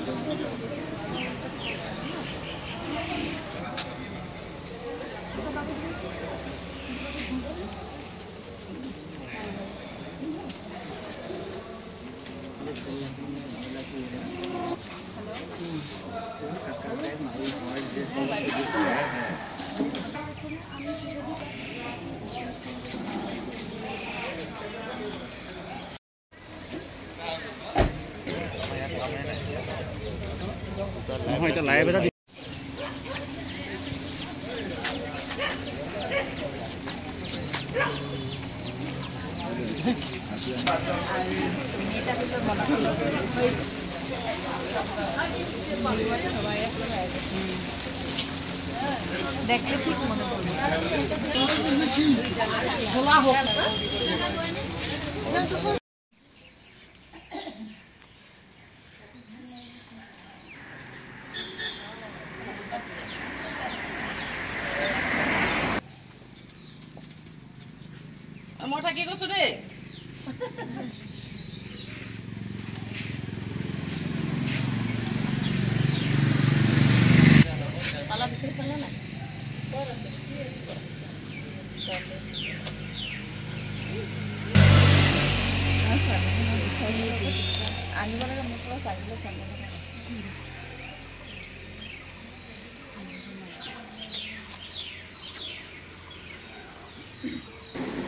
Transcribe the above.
নহয় এটা লাইভ এটা দেখলে ঠিক মনে পড়বে মই থাকি গৈছো দেই পালা বিচাৰি পালা নাই আনিব লাগে মোৰ পৰা চাৰিলে চাৰিলে